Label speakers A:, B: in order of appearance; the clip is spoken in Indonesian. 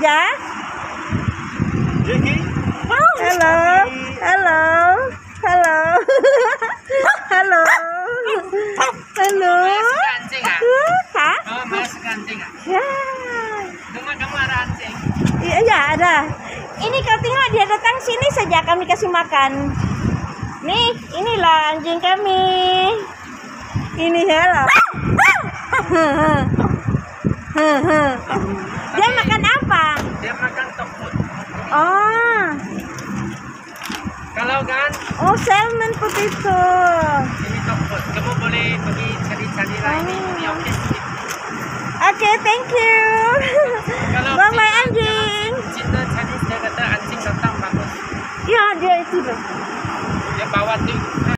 A: aja. Halo, halo, halo, halo, halo.
B: Anjing ah?
A: Hah?
B: Oh, mas anjing ah?
A: Ya.
B: Rumah kamu ada anjing?
A: Iya, ya ada. Ini kau tengok dia datang sini saja kami kasih makan. Nih, inilah anjing kami. Ini hello. Dia makan apa?
B: Dia makan tokut.
A: Oh.
B: Kalau kan
A: Oh, salmon potato.
B: ini tokut, kamu boleh pergi cari-cari lah ini oke sih.
A: Oke, thank you.
B: Kalau
A: Bye bye anjing.
B: Cina Chinese dia kata anjing datang bagus.
A: Ya, dia itu.
B: Dia bawa tuh